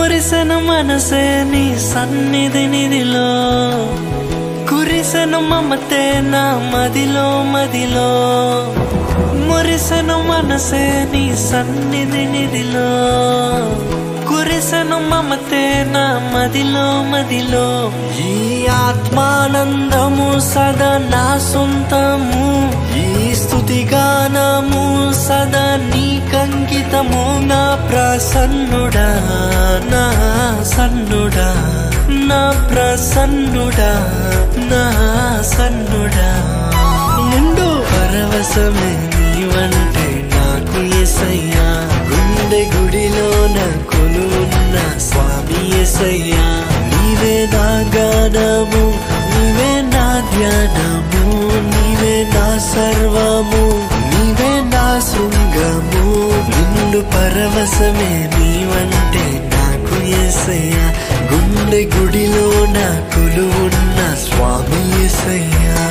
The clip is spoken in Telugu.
మురిసెను మనసే నీ సన్నిధి నిధిలో కురిసెను మమతే నా మదిలో మదిలో మురిసెను మనసే నీ సన్నిధి నిధిలో కురిసెను మమతే నా మదిలో మదిలో ఈ ఆత్మానందము సదా నా సొంతము ఈ స్తుతి గానము సదా నీకంకితము నా ప్రసన్నుడా నా సన్నుడా నా ప్రసన్నుడా నా సన్నుడా నిండు పరవశమే నీవంటే నాకు యేసయ్యా గుండె గుడిలోన కొలువున్న స్వామి యేసయ్యా నీవే నా గానము నీవే నా ధ్యానము నీవే నా సర్వము నీవే నా శృంగము నిండు పరవశమే నీవంటే నాకు యేసయ్యా గుండె గుడిలోన కొలువున్న స్వామి యేసయ్యా